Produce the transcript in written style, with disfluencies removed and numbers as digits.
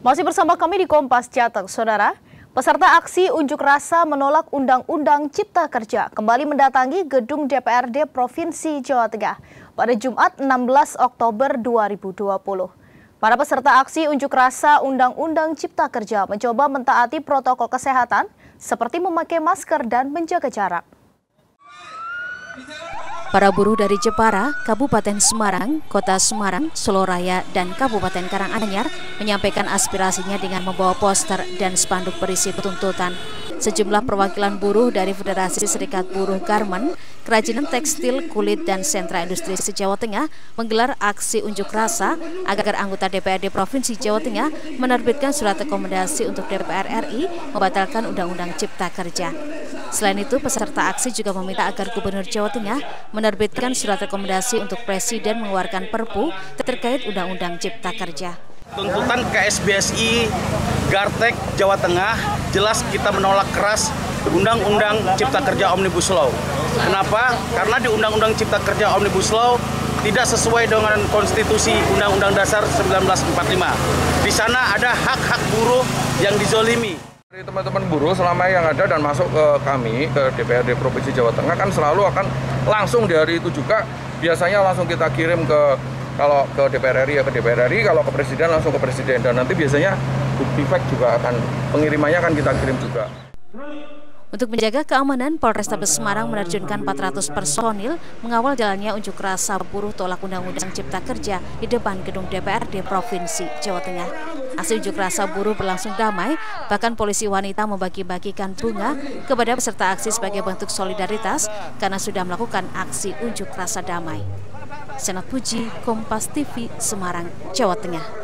Masih bersama kami di Kompas Jateng, Saudara. Peserta aksi unjuk rasa menolak Undang-Undang Cipta Kerja kembali mendatangi gedung DPRD Provinsi Jawa Tengah pada Jumat 16 Oktober 2020. Para peserta aksi unjuk rasa Undang-Undang Cipta Kerja mencoba mentaati protokol kesehatan seperti memakai masker dan menjaga jarak. Para buruh dari Jepara, Kabupaten Semarang, Kota Semarang, Solo Raya, dan Kabupaten Karanganyar menyampaikan aspirasinya dengan membawa poster dan spanduk berisi tuntutan. Sejumlah perwakilan buruh dari Federasi Serikat Buruh Garmen, Kerajinan Tekstil, Kulit, dan Sentra Industri se-Jawa Tengah menggelar aksi unjuk rasa agar anggota DPRD Provinsi Jawa Tengah menerbitkan surat rekomendasi untuk DPR RI membatalkan Undang-Undang Cipta Kerja. Selain itu, peserta aksi juga meminta agar Gubernur Jawa Tengah menerbitkan surat rekomendasi untuk Presiden mengeluarkan Perpu terkait Undang-Undang Cipta Kerja. Tuntutan KSBSI Gartek Jawa Tengah jelas kita menolak keras Undang-Undang Cipta Kerja Omnibus Law. Kenapa? Karena di Undang-Undang Cipta Kerja Omnibus Law tidak sesuai dengan konstitusi Undang-Undang Dasar 1945. Di sana ada hak-hak buruh yang dizolimi. Teman-teman buruh selama yang ada dan masuk ke kami, ke DPRD Provinsi Jawa Tengah kan selalu akan langsung di hari itu juga biasanya langsung kita kirim kalau ke DPR RI ya ke DPR RI, kalau ke Presiden langsung ke Presiden, dan nanti biasanya bukti fact juga akan pengirimannya akan kita kirim juga. Untuk menjaga keamanan, Polrestabes Semarang menerjunkan 400 personil mengawal jalannya unjuk rasa buruh tolak Undang-Undang Cipta Kerja di depan gedung DPRD Provinsi Jawa Tengah. Aksi unjuk rasa buruh berlangsung damai, bahkan polisi wanita membagi-bagikan bunga kepada peserta aksi sebagai bentuk solidaritas karena sudah melakukan aksi unjuk rasa damai. Senat Puji, Kompas TV, Semarang, Jawa Tengah.